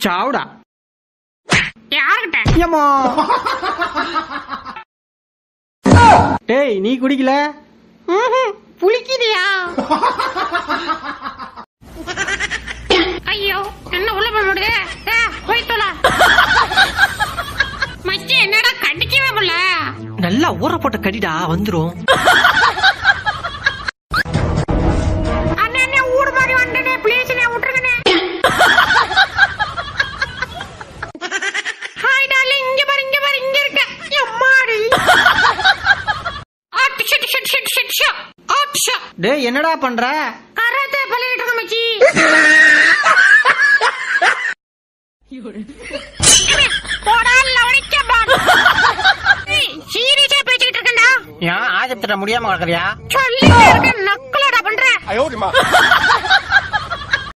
சாவுடா. யாருகிட்ட? ஏம்மா டேய் நீ குடிக்கல? புளிக்குதியா? ஐயோ என்ன உள்ள போக முடியுது? போய்த்தோல மச்சி என்னடா கடிக்கவே முடியல. நல்லா ஊற போட்ட கடிடா வந்துரும். அண்ணே ஊடு மாதிரி வந்தனே ப்ளீஸ் என்ன விட்டுருங்கனே. ஹாய் டார்லிங் இங்க பாரு இங்க இருக்க. அம்மாடி. டேய் என்னடா பண்ற? கராத்தே பழகிட்டு இருக்க மச்சி. போடா லவடிக்க பாடு. சீரியஸா பேசிட்டு இருக்கேன்டா. ஏன் ஆஜத்துல முடியாம கிடக்குறியா? சொல்லிட்டே இருக்க நக்கலடா பண்ற.